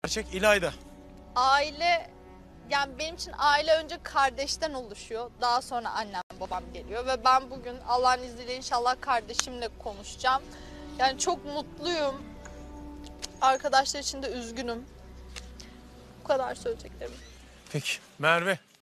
Gerçek İlayda. Aile, yani benim için aile önce kardeşten oluşuyor. Daha sonra annem babam geliyor ve ben bugün Allah'ın izniyle inşallah kardeşimle konuşacağım. Yani çok mutluyum. Arkadaşlar için de üzgünüm. Bu kadar söyleyeceklerim. Peki Merve.